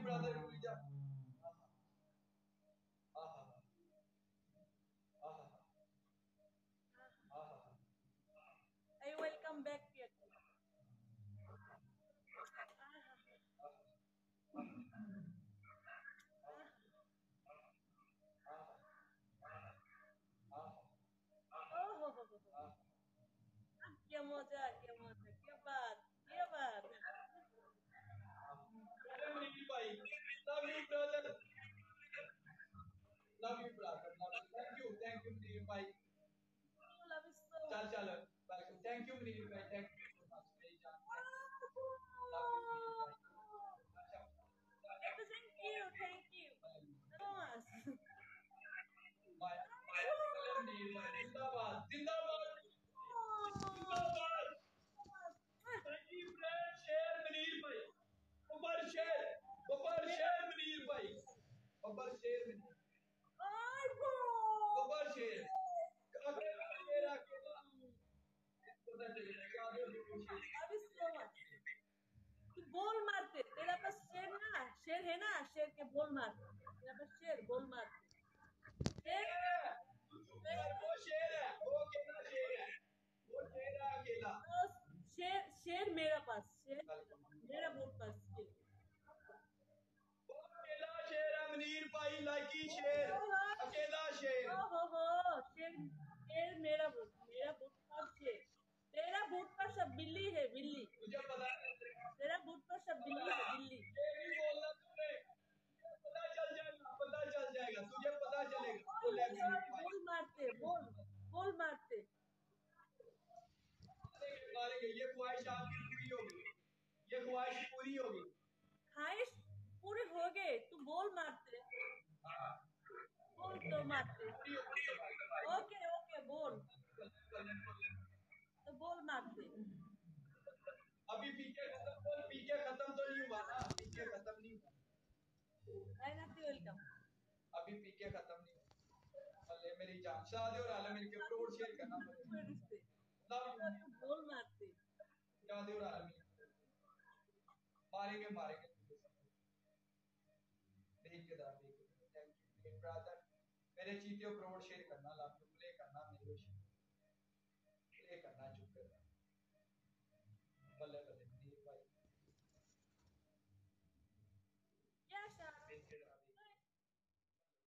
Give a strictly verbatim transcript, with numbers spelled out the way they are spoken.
brother Kulja. आहा आहा आहा I welcome back here. Oh हो हो हो हो क्या मजा क्या मजा क्या बात क्या बात भाई love you brother love you brother love you thank you thank you Munir भाई love you so चल much. चल welcome thank you Munir भाई thank you so much मेरी जान love you Munir भाई अच्छा Thank you, thank you so much. भाई Munir भाई जिंदाबाद जिंदाबाद जिंदाबाद भाई ब्रांड शेर Munir भाई ऊपर शेर ऊपर शेर Munir भाई ऊपर शेर Munir ऊपर शेर अकेला शेर अकेला पता चलेगा क्या दो शेर Love you so much. तू बोल मारते तेरा पास शेर ना शेर है ना शेर के बोल मारते तेरा पास शेर बोल मारते शेर वो शेर है वो अकेला शेर है वो शेर है अकेला तो शेर शेर मेरा पास शेर मेरा बोल पास शेर वो अकेला शेर है Munir भाई लाइकी शेर अकेला शेर ओ हो हो शेर शेर मेरा बोल मेरा बोल पास शेर तेरा बूट पर सब बिल्ली है बिल्ली मुझे पता है तेरा बूट पर सब बिल्ली है बिल्ली ये भी बोलना तुमने पता चल जाएगा पता चल जाएगा तुझे पता चलेगा बोल बोल मारते बोल बोल मारते मारेंगे मारेंगे ये ख्वाहिश आपकी पूरी होगी ये ख्वाहिश पूरी होगी ख्वाहिश पूरे हो गए तू बोल मारते बोल तो मारते ओके ओके बोल तो बोल मारते अभी पीके खत्म बोल पीके खत्म तो नहीं हुआ ना पीके खत्म नहीं हुआ वेलकम अभी पीके खत्म नहीं हुआ अल्ले मेरी जान शादी और आलम इनके प्रोड शेयर करना बोल मारते शादी और आलम मारेंगे मारेंगे देख के दार देख थैंक यू ब्रदर मेरे चीते प्रोड शेयर करना लव यू